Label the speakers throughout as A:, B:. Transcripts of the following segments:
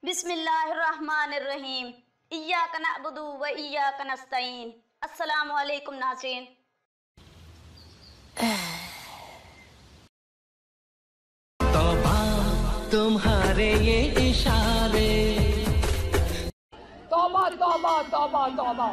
A: बिस्मिल्लाहिर्रहमानिर्रहीम। इय्याका नअबुदु व इय्याका नस्तईन। अस्सलामु अलैकुम नाज़रीन।
B: तौबा तुम्हारे ये इशारे,
C: तौबा तौबा तौबा तौबा।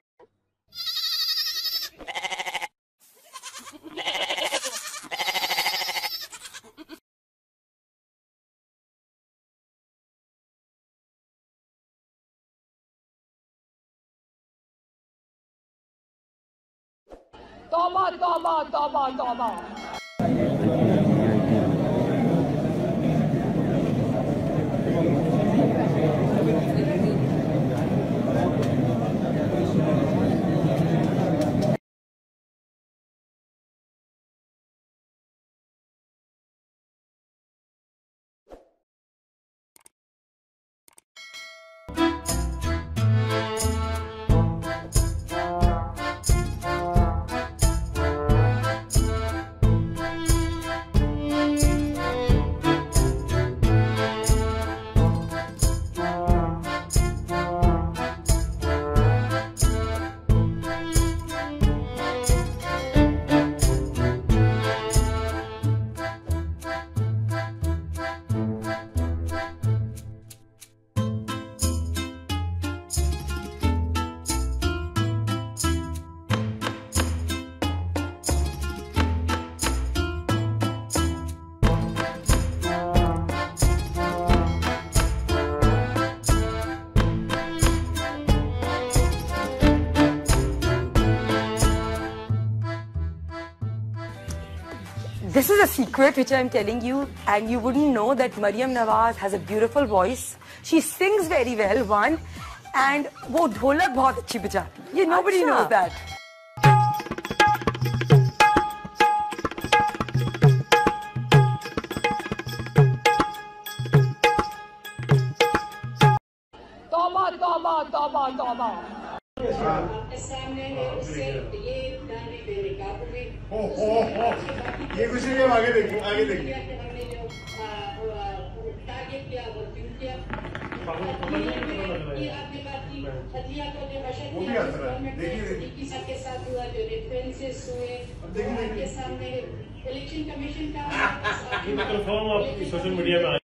C: तौबा तौबा तौबा तौबा।
D: This is a secret which I'm telling you, and you wouldn't know that Maryam Nawaz has a beautiful voice. She sings very well, one, and वो ढोलक बहुत अच्छी बजाती है. Nobody knows that.
C: तौबा तौबा तौबा तौबा।
E: आपके सामने है उससे ये गाने देने का
F: ये कुछ नहीं, आगे देखिए आगे देखिए।
E: हमने जो टारगेट किया वो चुन किया। ये आपने बात की हथिया को जो बशर किया के साथ हुआ, जो रेफरेंसेस हुए आपके सामने इलेक्शन कमीशन का
F: सोशल मीडिया में